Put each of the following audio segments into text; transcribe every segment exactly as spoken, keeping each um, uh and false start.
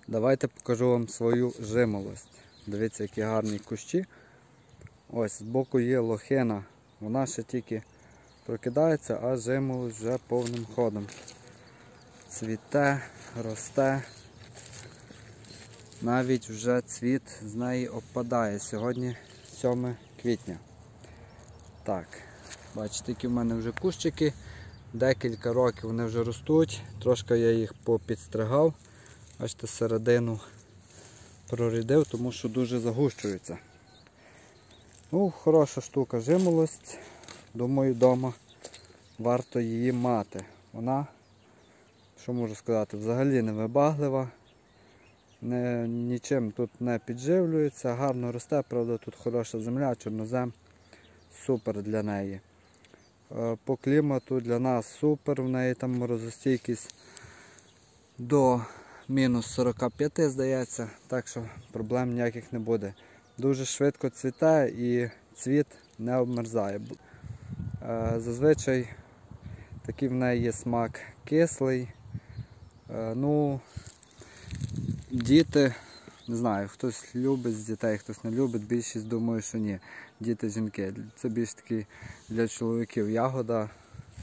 Давайте покажу вам свою жимолость. Дивіться, які гарні кущі. Ось, збоку є лохина. Вона ще тільки прокидається, а жимолость вже повним ходом. Цвіте, росте. Навіть вже цвіт з неї опадає. Сьогодні сьоме квітня. Так, бачите, які в мене вже кущики. Декілька років вони вже ростуть. Трошки я їх попідстригав. Бачите, середину прорідив, тому що дуже загущуються. Ну, хороша штука жимолость. Думаю, вдома варто її мати. Вона, що можу сказати, взагалі не вибаглива. Не, нічим тут не підживлюється, гарно росте, правда, тут хороша земля, чорнозем, супер для неї. По клімату для нас супер, в неї там морозостійкість до мінус сорок п'ять, здається, так що проблем ніяких не буде. Дуже швидко цвіте і цвіт не обмерзає. Зазвичай такий в неї є смак кислий. Ну, діти, не знаю, хтось любить з дітей, хтось не любить, більшість думаю, що ні. Діти, жінки. Це більш таки для чоловіків ягода.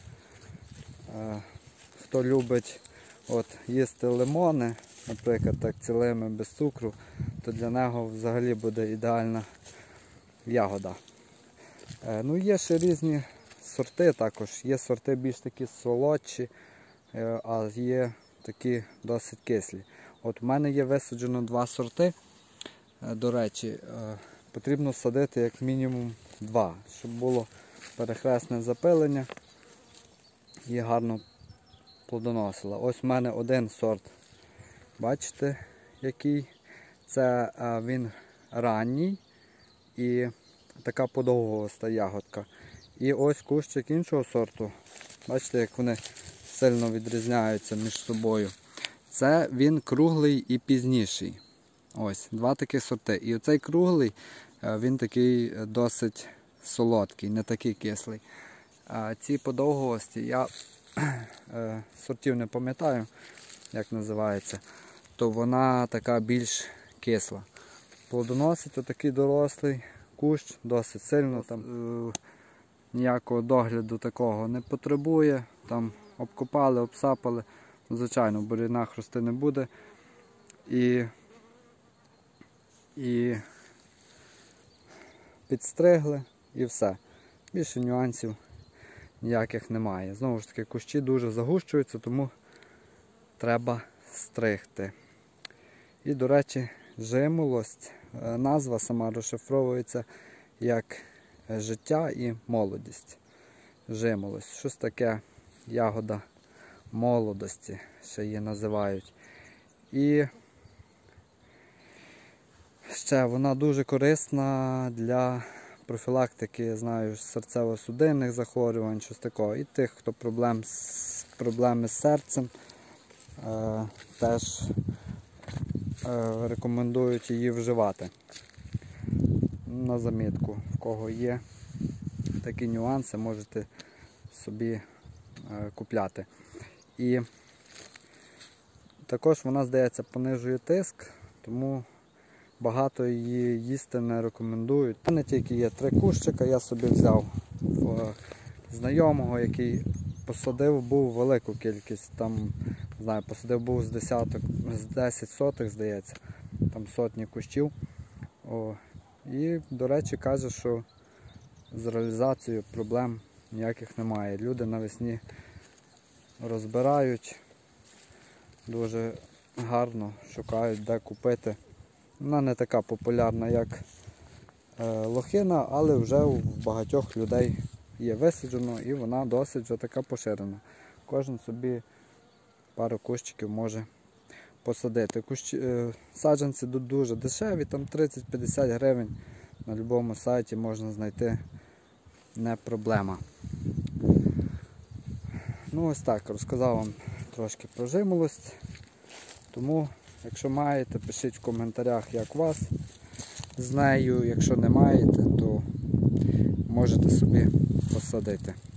Хто любить от, їсти лимони, наприклад, так цілими, без цукру, то для нього взагалі буде ідеальна ягода. Ну, є ще різні сорти також. Є сорти більш такі солодші, а є такі досить кислі. От у мене є висаджено два сорти. До речі, потрібно садити як мінімум два, щоб було перехресне запилення і гарно плодоносило. Ось у мене один сорт. Бачите, який? Це він ранній і така подовгоста ягодка. І ось кущик іншого сорту. Бачите, як вони сильно відрізняються між собою. Це він круглий і пізніший. Ось, два такі сорти. І оцей круглий, він такий досить солодкий, не такий кислий. А ці подовгості, я сортів не пам'ятаю, як називається, то вона така більш кисла. Плодоносить отакий дорослий кущ, досить сильно, там е, ніякого догляду такого не потребує. Там обкопали, обсапали, звичайно, в бур'янах рости не буде. І, і підстригли і все. Більше нюансів ніяких немає. Знову ж таки, кущі дуже загущуються, тому треба стригти. І, до речі, жимолость, назва сама розшифровується як життя і молодість. Жимолость. Щось таке, ягода молодості, ще її називають. І ще вона дуже корисна для профілактики, я знаю, серцево-судинних захворювань, щось такого. І тих, хто проблем з, проблеми з серцем, е, теж е, рекомендують її вживати. На замітку, в кого є такі нюанси, можете собі е, купляти. І також вона, здається, понижує тиск, тому багато її їсти не рекомендують. У мене тільки є три кущика, я собі взяв в знайомого, який посадив був велику кількість, там, не знаю, посадив був з десяток, з десять сотих, здається, там сотні кущів. О, і, до речі, каже, що з реалізацією проблем ніяких немає. Люди навесні розбирають, дуже гарно шукають, де купити. Вона не така популярна, як е, лохина, але вже у багатьох людей є висаджено і вона досить вже така поширена. Кожен собі пару кущиків може посадити. Кущ, е, саджанці дуже дешеві, там тридцять-п'ятдесят гривень на будь-якому сайті можна знайти, не проблема. Ну ось так, розказав вам трошки про жимолость, тому якщо маєте, пишіть в коментарях, як у вас з нею. Якщо не маєте, то можете собі посадити.